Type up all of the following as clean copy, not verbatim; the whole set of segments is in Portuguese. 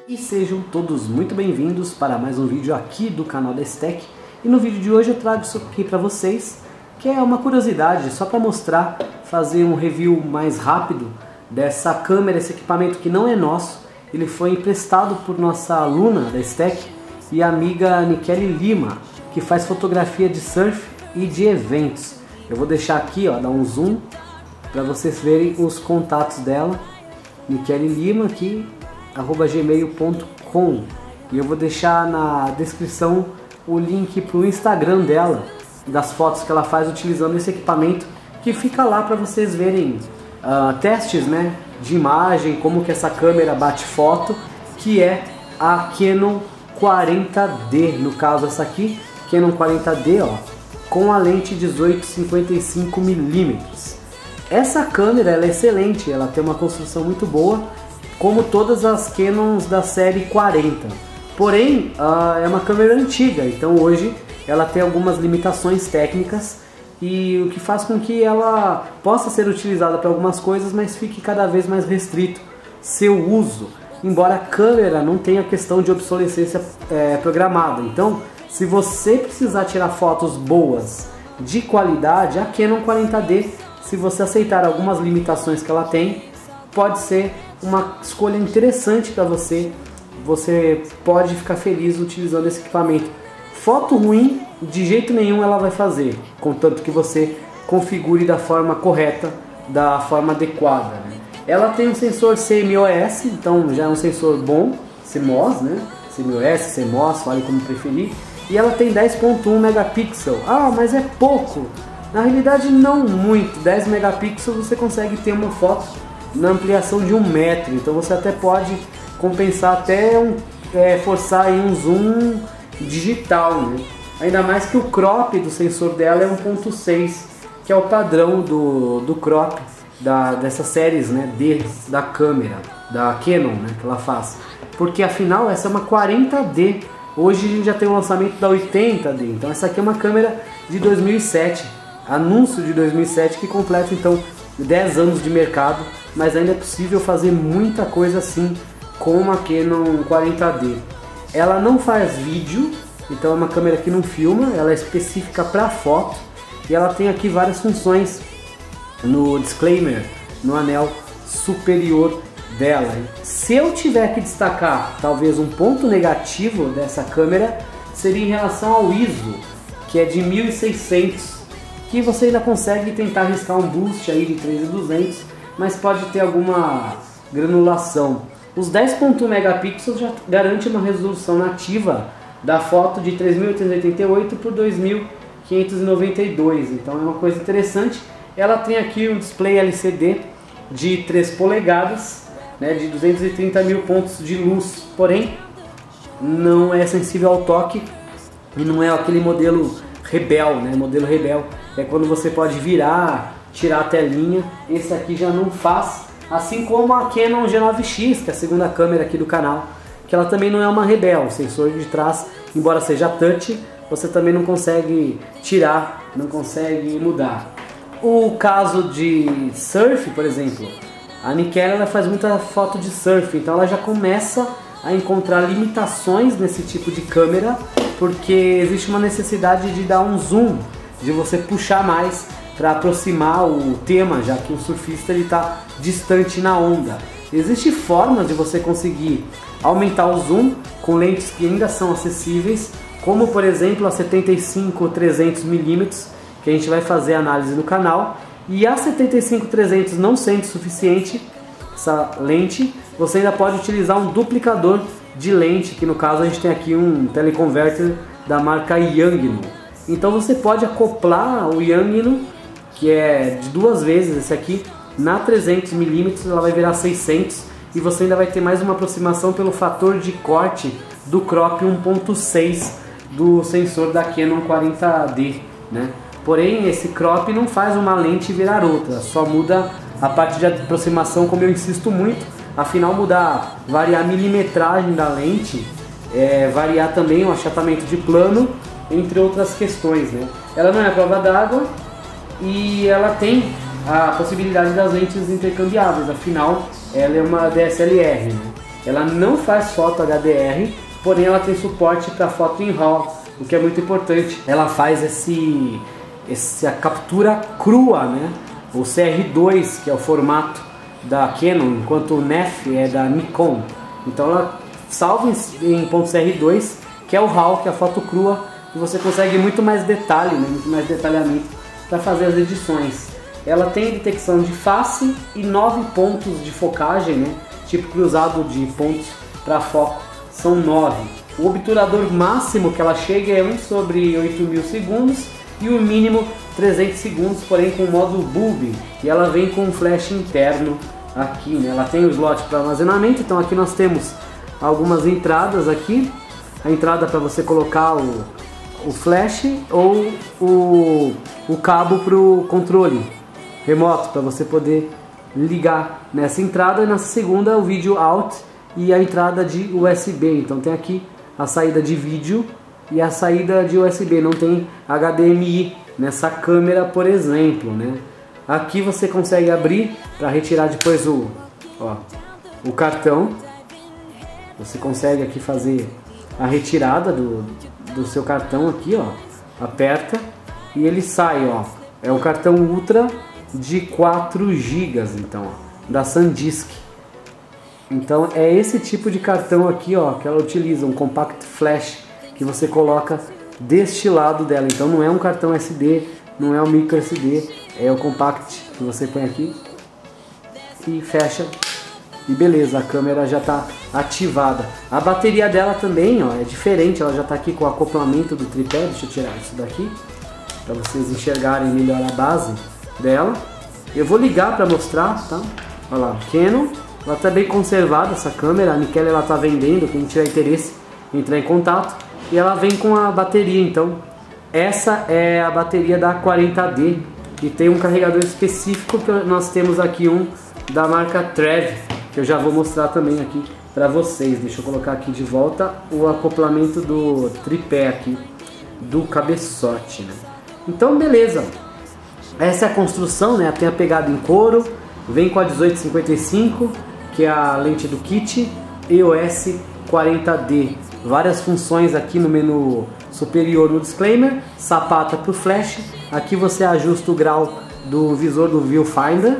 E sejam todos muito bem-vindos para mais um vídeo aqui do canal da STEC. E no vídeo de hoje eu trago isso aqui para vocês, que é uma curiosidade, só para mostrar, fazer um review mais rápido dessa câmera, esse equipamento que não é nosso. Ele foi emprestado por nossa aluna da STEC e amiga Nikele Lima, que faz fotografia de surf e de eventos. Eu vou deixar aqui, ó, dar um zoom para vocês verem os contatos dela. Nikele Lima aqui, @gmail.com, e eu vou deixar na descrição o link para o Instagram dela, das fotos que ela faz utilizando esse equipamento, que fica lá para vocês verem testes, né, de imagem, como que essa câmera bate foto, que é a Canon 40D, no caso essa aqui, Canon 40D, ó, com a lente 18-55mm. Essa câmera ela é excelente, ela tem uma construção muito boa, como todas as Canons da série 40. Porém, é uma câmera antiga, então hoje ela tem algumas limitações técnicas, e o que faz com que ela possa ser utilizada para algumas coisas, mas fique cada vez mais restrito seu uso, embora a câmera não tenha questão de obsolescência programada. Então, se você precisar tirar fotos boas, de qualidade, a Canon 40D, se você aceitar algumas limitações que ela tem, pode ser uma escolha interessante para você. Você pode ficar feliz utilizando esse equipamento. Foto ruim, de jeito nenhum ela vai fazer, contanto que você configure da forma correta, da forma adequada, né? Ela tem um sensor CMOS, então já é um sensor bom, CMOS, né? CMOS, CMOS, fale como preferir. E ela tem 10.1 megapixels. Ah, mas é pouco. Na realidade não muito. 10 megapixels você consegue ter uma foto na ampliação de 1 metro, então você até pode compensar até forçar aí um zoom digital, né? Ainda mais que o crop do sensor dela é 1.6, que é o padrão do crop dessas séries, né, da câmera, da Canon, né, que ela faz. Porque afinal essa é uma 40D, hoje a gente já tem o lançamento da 80D, então essa aqui é uma câmera de 2007, anúncio de 2007, que completa então 10 anos de mercado, mas ainda é possível fazer muita coisa assim com uma Canon 40D. Ela não faz vídeo, então é uma câmera que não filma, ela é específica para foto, e ela tem aqui várias funções no disclaimer, no anel superior dela. Se eu tiver que destacar talvez um ponto negativo dessa câmera, seria em relação ao ISO, que é de 1600, que você ainda consegue tentar arriscar um boost aí de 3200, mas pode ter alguma granulação. Os 10.1 megapixels já garante uma resolução nativa da foto de 3888 por 2592, então é uma coisa interessante. Ela tem aqui um display LCD de 3 polegadas, né, de 230 mil pontos de luz, porém não é sensível ao toque e não é aquele modelo Rebel, né? Modelo Rebel é quando você pode virar, tirar a telinha. Esse aqui já não faz, assim como a Canon G9X, que é a segunda câmera aqui do canal, que ela também não é uma Rebel. O sensor de trás, embora seja touch, você também não consegue tirar, não consegue mudar. O caso de surf, por exemplo, a Nikele ela faz muita foto de surf, então ela já começa a encontrar limitações nesse tipo de câmera, porque existe uma necessidade de dar um zoom, de você puxar mais para aproximar o tema, já que o surfista está distante na onda. Existem formas de você conseguir aumentar o zoom com lentes que ainda são acessíveis, como por exemplo a 75-300mm, que a gente vai fazer análise no canal. E a 75-300 não sendo suficiente, essa lente, você ainda pode utilizar um duplicador de lente, que no caso a gente tem aqui um teleconverter da marca Yangno. Então você pode acoplar o Yangno, que é de 2 vezes esse aqui, na 300mm, ela vai virar 600, e você ainda vai ter mais uma aproximação pelo fator de corte do crop 1.6 do sensor da Canon 40D, né? Porém, esse crop não faz uma lente virar outra, só muda a parte de aproximação, como eu insisto muito. Afinal, variar a milimetragem da lente, variar também o achatamento de plano, entre outras questões, né? Ela não é prova d'água e ela tem a possibilidade das lentes intercambiáveis, afinal ela é uma DSLR, né? Ela não faz foto HDR, porém ela tem suporte para foto em RAW, o que é muito importante. Ela faz essa captura crua, né? O CR2, que é o formato da Canon, enquanto o NEF é da Nikon. Então ela salva em .CR2, que é o RAW, que é a foto crua, e você consegue muito mais detalhe, né? Muito mais detalhamento para fazer as edições. Ela tem detecção de face e 9 pontos de focagem, né? Tipo cruzado de pontos para foco, são 9. O obturador máximo que ela chega é 1 sobre 8.000 segundos e o mínimo 300 segundos, porém com modo bulb, e ela vem com um flash interno aqui, né? Ela tem o slot para armazenamento, então aqui nós temos algumas entradas aqui, a entrada para você colocar o flash ou o cabo para o controle remoto, para você poder ligar nessa entrada, e na segunda o vídeo out e a entrada de USB. Então tem aqui a saída de vídeo e a saída de USB, não tem HDMI nessa câmera, por exemplo, né? Aqui você consegue abrir para retirar depois o cartão. Você consegue aqui fazer a retirada do seu cartão aqui, ó. Aperta e ele sai, ó. É o cartão Ultra de 4 GB, então, ó, da SanDisk. Então é esse tipo de cartão aqui, ó, que ela utiliza, um Compact Flash, que você coloca deste lado dela. Então não é um cartão SD, não é um micro SD, é o Compact que você põe aqui e fecha e beleza, a câmera já está ativada. A bateria dela também, ó, é diferente, ela já está aqui com o acoplamento do tripé. Deixa eu tirar isso daqui para vocês enxergarem melhor a base dela. Eu vou ligar para mostrar, tá? Olha lá, Canon, ela está bem conservada essa câmera. A Nikon ela está vendendo, quem tiver interesse entrar em contato. E ela vem com a bateria, então essa é a bateria da 40D e tem um carregador específico que nós temos aqui, um da marca Trev, que eu já vou mostrar também aqui para vocês. Deixa eu colocar aqui de volta o acoplamento do tripé aqui do cabeçote, né? Então beleza, essa é a construção, né? Tem a pegada em couro, vem com a 18-55, que é a lente do kit, EOS 40D. Várias funções aqui no menu superior no disclaimer, sapata para o flash, aqui você ajusta o grau do visor do viewfinder.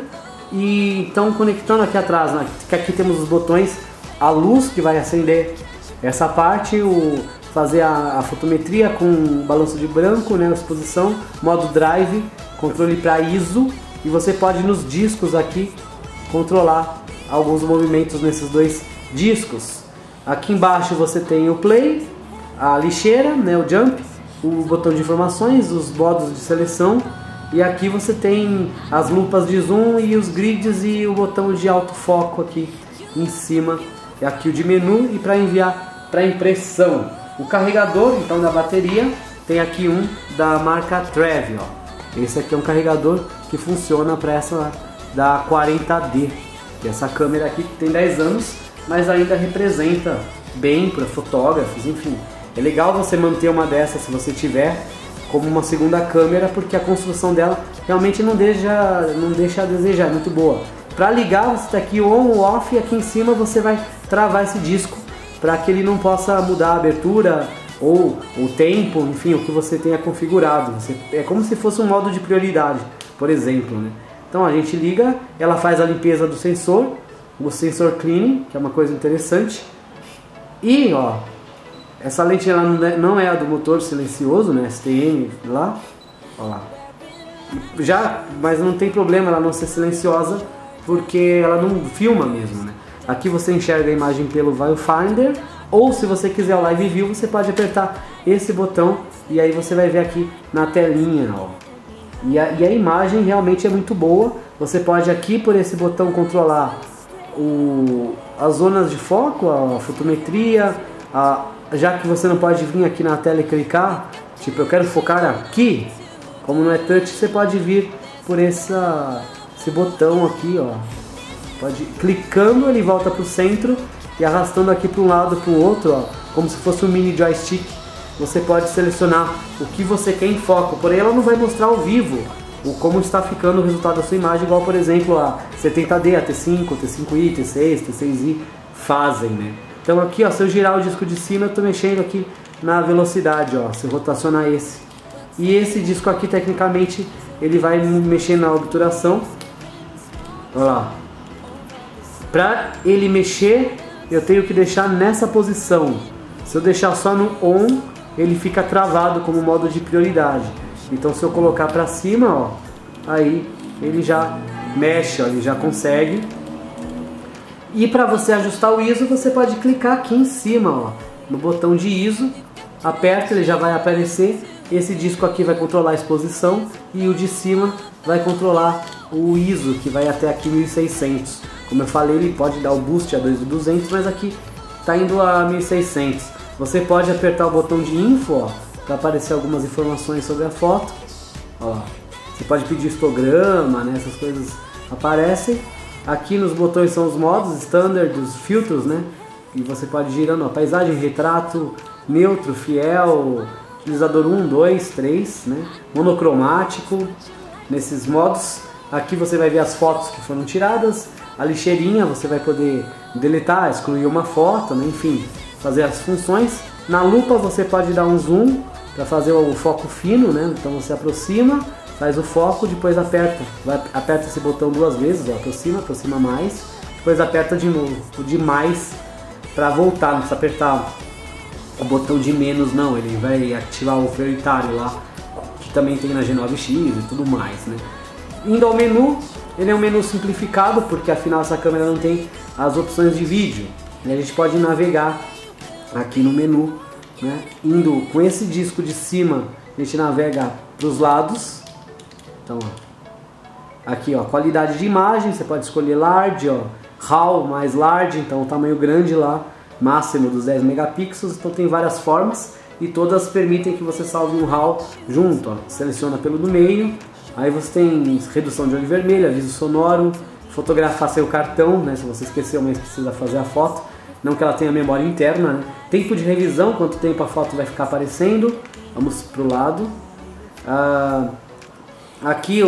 E então conectando aqui atrás, né, que aqui temos os botões, a luz que vai acender essa parte, fazer a fotometria com balanço de branco, né, exposição, modo drive, controle para ISO, e você pode nos discos aqui controlar alguns movimentos nesses dois discos. Aqui embaixo você tem o play, a lixeira, né, o jump, o botão de informações, os modos de seleção, e aqui você tem as lupas de zoom e os grids e o botão de autofoco aqui em cima, e aqui o de menu e para enviar para impressão. O carregador então da bateria tem aqui um da marca Trev, ó. Esse aqui é um carregador que funciona para essa da 40D, e essa câmera aqui que tem 10 anos, mas ainda representa bem para fotógrafos, enfim. É legal você manter uma dessas se você tiver como uma segunda câmera, porque a construção dela realmente não deixa a desejar, é muito boa. Para ligar, você está aqui on ou off, e aqui em cima você vai travar esse disco para que ele não possa mudar a abertura ou o tempo, enfim, o que você tenha configurado. É como se fosse um modo de prioridade, por exemplo, né? Então a gente liga, ela faz a limpeza do sensor, o sensor cleaning, que é uma coisa interessante. E ó, essa lente ela não é a do motor silencioso, né, STM lá, ó lá. Mas não tem problema ela não ser silenciosa, porque ela não filma mesmo, né? Aqui você enxerga a imagem pelo viewfinder, ou se você quiser o live view, você pode apertar esse botão e aí você vai ver aqui na telinha, ó. E a imagem realmente é muito boa. Você pode aqui por esse botão controlar as zonas de foco, a fotometria, já que você não pode vir aqui na tela e clicar, tipo eu quero focar aqui, como não é touch, você pode vir por esse botão aqui, ó. Clicando ele volta para o centro e arrastando aqui para um lado para o outro, ó, como se fosse um mini joystick. Você pode selecionar o que você quer em foco, porém ela não vai mostrar ao vivo como está ficando o resultado da sua imagem, igual por exemplo a 70D, a T5, T5i, T6, T6i fazem, né? Então aqui, ó, se eu girar o disco de cima, eu estou mexendo aqui na velocidade, ó, se eu rotacionar esse. E esse disco aqui, tecnicamente, ele vai mexer na obturação. Olha lá. Para ele mexer, eu tenho que deixar nessa posição. Se eu deixar só no on, ele fica travado como modo de prioridade. Então se eu colocar para cima, ó, aí ele já mexe, ó, ele já consegue. E para você ajustar o ISO, você pode clicar aqui em cima, ó, no botão de ISO, aperta, ele já vai aparecer. Esse disco aqui vai controlar a exposição e o de cima vai controlar o ISO, que vai até aqui 1600. Como eu falei, ele pode dar o boost a 2200, mas aqui está indo a 1600. Você pode apertar o botão de info, para aparecer algumas informações sobre a foto. Ó, você pode pedir histograma, né, essas coisas aparecem. Aqui nos botões são os modos, standard, os filtros, né? E você pode ir girando, ó, paisagem, retrato, neutro, fiel, utilizador 1, 2, 3, né? Monocromático. Nesses modos, aqui você vai ver as fotos que foram tiradas. A lixeirinha, você vai poder deletar, excluir uma foto, né? Enfim, fazer as funções. Na lupa você pode dar um zoom para fazer o foco fino, né? Então você aproxima, faz o foco, depois aperta. Aperta esse botão duas vezes, ó, aproxima mais. Depois aperta de novo, o de mais, para voltar, não precisa apertar o botão de menos não, ele vai ativar o prioritário lá, que também tem na G9X e tudo mais, né? Indo ao menu, ele é um menu simplificado, porque afinal essa câmera não tem as opções de vídeo. E a gente pode navegar aqui no menu, né? Indo com esse disco de cima, a gente navega para os lados. Então, ó, aqui, ó, qualidade de imagem, você pode escolher large, ó, RAW mais large, então o tamanho grande lá, máximo dos 10 megapixels, então tem várias formas e todas permitem que você salve um RAW junto, ó. Seleciona pelo do meio, aí você tem redução de olho vermelho, aviso sonoro, fotografar seu cartão, né, se você esqueceu, mas precisa fazer a foto, não que ela tenha memória interna, né? Tempo de revisão, quanto tempo a foto vai ficar aparecendo, vamos pro lado. Aqui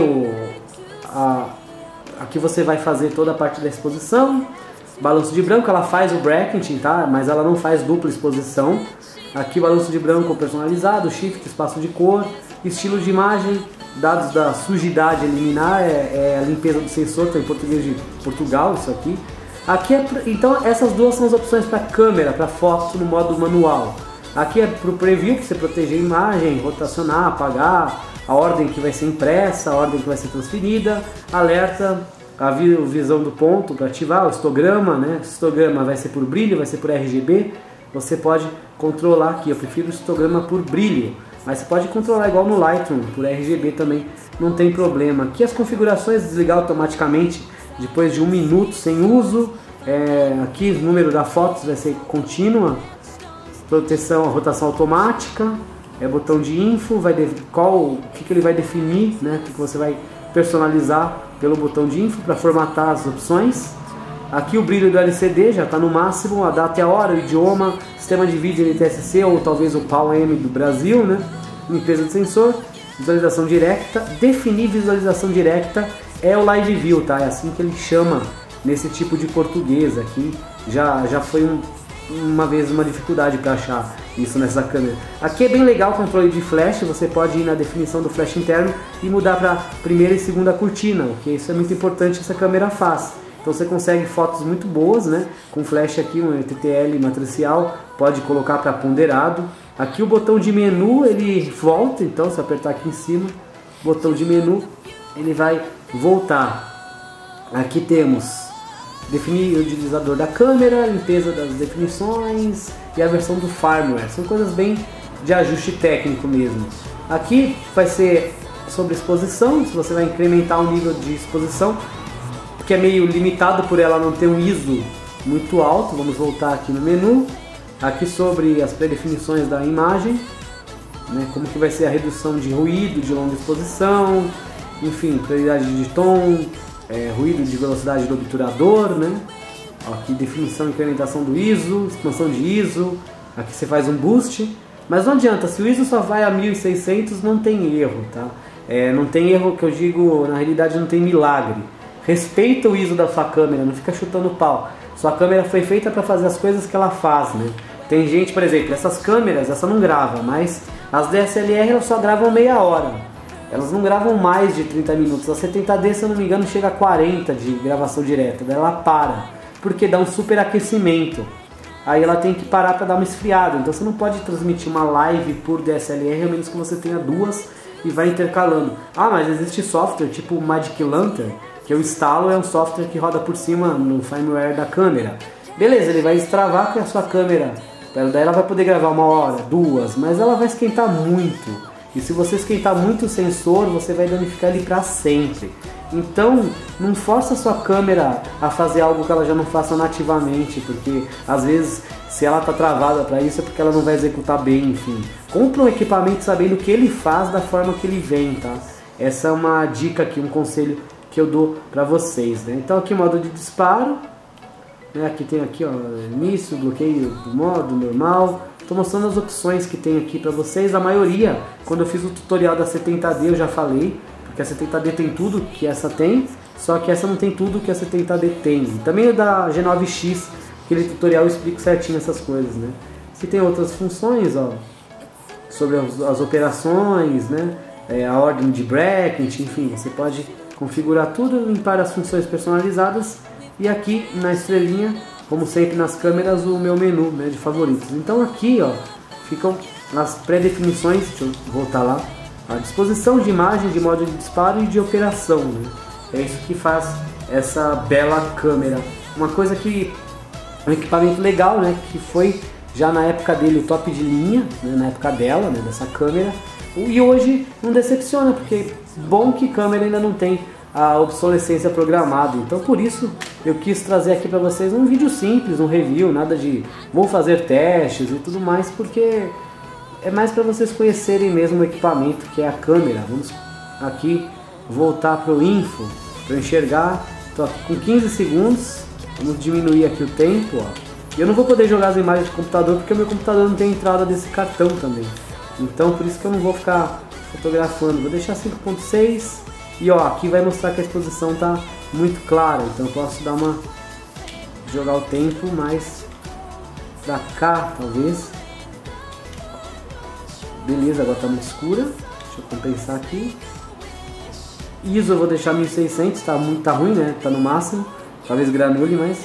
aqui você vai fazer toda a parte da exposição. Balanço de branco, ela faz o bracketing, tá? Mas ela não faz dupla exposição. Aqui balanço de branco personalizado, shift, espaço de cor, estilo de imagem, dados da sujidade eliminar, é a limpeza do sensor, que é em português de Portugal isso aqui. Aqui então essas duas são as opções para câmera, para foto no modo manual. Aqui é para o preview, que você proteger a imagem, rotacionar, apagar, a ordem que vai ser impressa, a ordem que vai ser transferida, alerta, a visão do ponto para ativar, o histograma, né? O histograma vai ser por brilho, vai ser por RGB. Você pode controlar aqui, eu prefiro o histograma por brilho, mas você pode controlar igual no Lightroom, por RGB também, não tem problema. Aqui as configurações, desligar automaticamente depois de 1 minuto sem uso. Aqui o número da foto vai ser contínua, proteção, rotação automática, botão de info, o que ele vai definir, né? O que você vai personalizar pelo botão de info para formatar as opções. Aqui o brilho do LCD já está no máximo, a data e a hora, o idioma, sistema de vídeo NTSC ou talvez o PAL-M do Brasil, né? Limpeza do sensor, visualização direta. Definir visualização direta é o Live View, tá? É assim que ele chama nesse tipo de português aqui. Já foi uma vez uma dificuldade para achar isso nessa câmera. Aqui é bem legal o controle de flash, você pode ir na definição do flash interno e mudar para primeira e segunda cortina, que isso é muito importante, essa câmera faz. Então você consegue fotos muito boas, né? Com flash aqui, um TTL matricial, pode colocar para ponderado. Aqui o botão de menu ele volta, então se apertar aqui em cima, botão de menu, ele vai voltar. Aqui temos definir o utilizador da câmera, limpeza das definições e a versão do firmware. São coisas bem de ajuste técnico mesmo. Aqui vai ser sobre exposição, se você vai incrementar o nível de exposição, porque é meio limitado por ela não ter um ISO muito alto. Vamos voltar aqui no menu. Aqui sobre as predefinições da imagem, né, como que vai ser a redução de ruído, de longa exposição, enfim, prioridade de tom, ruído de velocidade do obturador, né? Aqui definição e incrementação do ISO, expansão de ISO. Aqui você faz um boost, mas não adianta, se o ISO só vai a 1600 não tem erro, tá? Não tem erro, que eu digo, na realidade não tem milagre. respeita o ISO da sua câmera, não fica chutando pau. Sua câmera foi feita para fazer as coisas que ela faz, né? Tem gente, por exemplo, essas câmeras, essa não grava, mas as DSLR elas só gravam meia hora. Elas não gravam mais de 30 minutos. A 70D, se eu não me engano, chega a 40 de gravação direta. Daí ela para, porque dá um superaquecimento. Aí ela tem que parar para dar uma esfriada. Então você não pode transmitir uma live por DSLR, a menos que você tenha duas e vai intercalando. Ah, mas existe software tipo o Magic Lantern, que eu instalo, é um software que roda por cima no firmware da câmera. Beleza, ele vai destravar com a sua câmera. Daí ela vai poder gravar 1 hora, 2, mas ela vai esquentar muito. E se você esquentar muito o sensor, você vai danificar ele para sempre. Então, não força a sua câmera a fazer algo que ela já não faça nativamente, porque às vezes, se ela está travada para isso, é porque ela não vai executar bem, enfim. Compre um equipamento sabendo o que ele faz da forma que ele vem, tá? Essa é uma dica aqui, um conselho que eu dou para vocês, né? Então aqui modo de disparo, né? Aqui tem aqui, ó, início, bloqueio do modo normal. Estou mostrando as opções que tem aqui para vocês. A maioria, quando eu fiz o tutorial da 70D, eu já falei, porque a 70D tem tudo que essa tem, só que essa não tem tudo que a 70D tem. Também o da G9X, aquele tutorial eu explico certinho essas coisas, né? Aqui tem outras funções, ó, sobre as operações, né? A ordem de bracket, enfim, você pode configurar tudo, limpar as funções personalizadas. E aqui na estrelinha, como sempre nas câmeras, o meu menu, né, de favoritos. Então aqui, ó, ficam as pré-definições, deixa eu voltar lá, a disposição de imagem, de modo de disparo e de operação, né? É isso que faz essa bela câmera. Uma coisa que, um equipamento legal, né, que foi já na época dele o top de linha, né, na época dela, né, dessa câmera, e hoje não decepciona, porque bom que câmera ainda não tem a obsolescência programada. Então por isso eu quis trazer aqui para vocês um vídeo simples, um review, nada de vou fazer testes e tudo mais, porque é mais para vocês conhecerem mesmo o equipamento que é a câmera. Vamos aqui voltar para o info para enxergar. Estou aqui com 15 segundos, vamos diminuir aqui o tempo, ó. E eu não vou poder jogar as imagens de computador porque o meu computador não tem entrada desse cartão também. Então por isso que eu não vou ficar fotografando. Vou deixar 5.6. E ó, aqui vai mostrar que a exposição tá muito clara, então eu posso dar uma, jogar o tempo mais pra cá, talvez. Beleza, agora tá muito escura. Deixa eu compensar aqui. ISO eu vou deixar 1600, tá ruim, né? Tá no máximo. Talvez granule, mas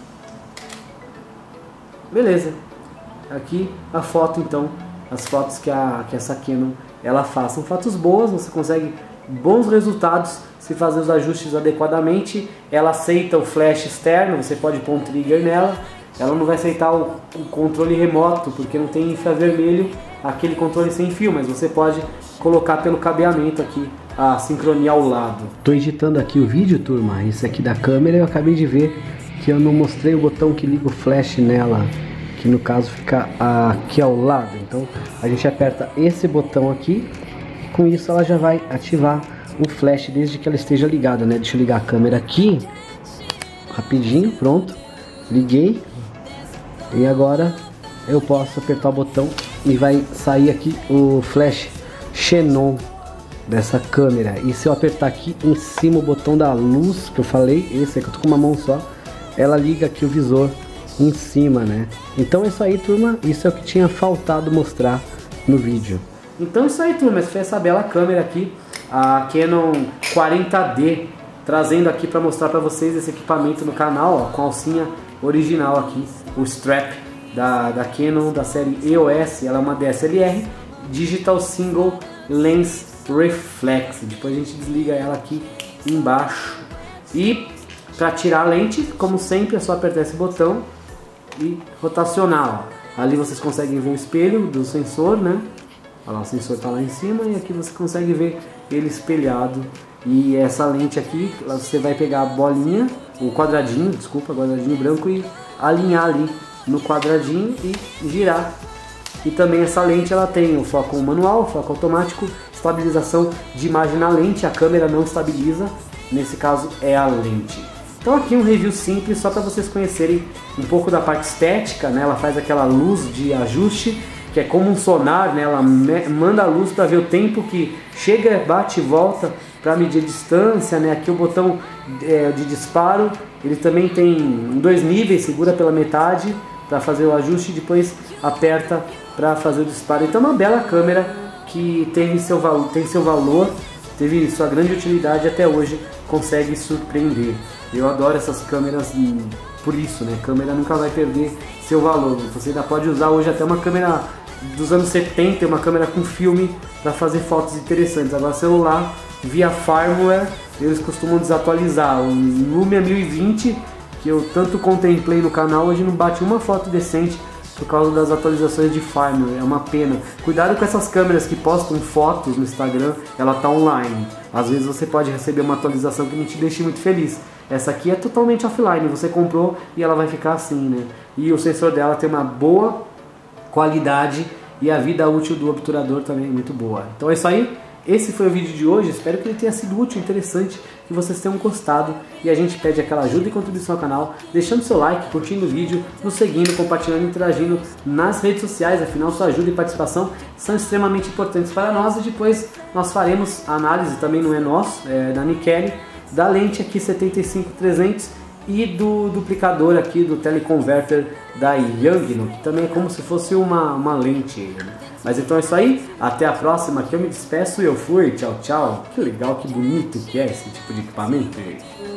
beleza. Aqui a foto, então, as fotos que essa Canon ela faz são fotos boas, você consegue bons resultados se fazer os ajustes adequadamente. Ela aceita o flash externo, você pode pôr um trigger nela. Ela não vai aceitar o controle remoto, porque não tem infravermelho, aquele controle sem fio, mas você pode colocar pelo cabeamento aqui a sincronia ao lado. Estou editando aqui o vídeo, turma, esse aqui da câmera. Eu acabei de ver que eu não mostrei o botão que liga o flash nela, que no caso fica aqui ao lado. Então a gente aperta esse botão aqui. Com isso ela já vai ativar o flash desde que ela esteja ligada, né? Deixa eu ligar a câmera aqui rapidinho, pronto, liguei. E agora eu posso apertar o botão e vai sair aqui o flash xenon dessa câmera. E se eu apertar aqui em cima o botão da luz que eu falei, esse aqui eu tô com uma mão só, ela liga aqui o visor em cima, né? Então é isso aí, turma, isso é o que tinha faltado mostrar no vídeo. Então é isso aí, turma, essa foi essa bela câmera aqui, a Canon 40D, trazendo aqui para mostrar para vocês esse equipamento no canal, ó, com a alcinha original aqui, o strap da Canon da série EOS. Ela é uma DSLR Digital Single Lens Reflex. Depois a gente desliga ela aqui embaixo. E para tirar a lente, como sempre, é só apertar esse botão e rotacionar, ó. Ali vocês conseguem ver o espelho do sensor, né? Olha lá, o sensor está lá em cima e aqui você consegue ver ele espelhado. E essa lente aqui, você vai pegar a bolinha, o quadradinho, desculpa, quadradinho branco, e alinhar ali no quadradinho e girar. E também essa lente ela tem o foco manual, o foco automático, estabilização de imagem na lente. A câmera não estabiliza, nesse caso é a lente. Então aqui um review simples só para vocês conhecerem um pouco da parte estética, né? Ela faz aquela luz de ajuste, que é como um sonar, né? Ela manda a luz para ver o tempo que chega, bate e volta para medir a distância, né? Aqui o botão de disparo, ele também tem 2 níveis, segura pela metade para fazer o ajuste e depois aperta para fazer o disparo. Então é uma bela câmera que tem seu valor, teve sua grande utilidade até hoje, consegue surpreender. Eu adoro essas câmeras por isso, né? A câmera nunca vai perder seu valor. Você ainda pode usar hoje até uma câmera dos anos 70, uma câmera com filme para fazer fotos interessantes. Agora celular, via firmware, eles costumam desatualizar. O Lumia 1020, que eu tanto contemplei no canal, hoje não bate uma foto decente por causa das atualizações de firmware, é uma pena. Cuidado com essas câmeras que postam fotos no Instagram, ela tá online. Às vezes você pode receber uma atualização que não te deixe muito feliz. Essa aqui é totalmente offline, você comprou e ela vai ficar assim, né? E o sensor dela tem uma boa qualidade e a vida útil do obturador também é muito boa. Então é isso aí, esse foi o vídeo de hoje, espero que ele tenha sido útil, interessante, que vocês tenham gostado, e a gente pede aquela ajuda e contribuição ao canal, deixando seu like, curtindo o vídeo, nos seguindo, compartilhando e interagindo nas redes sociais, afinal sua ajuda e participação são extremamente importantes para nós, e depois nós faremos a análise, também não é nosso, é da Nikele, da lente aqui 75-300 e do duplicador aqui do teleconverter da Yangno, que também é como se fosse uma lente, né? Mas então é isso aí, até a próxima, que eu me despeço e eu fui, tchau, tchau. Que legal, que bonito que é esse tipo de equipamento.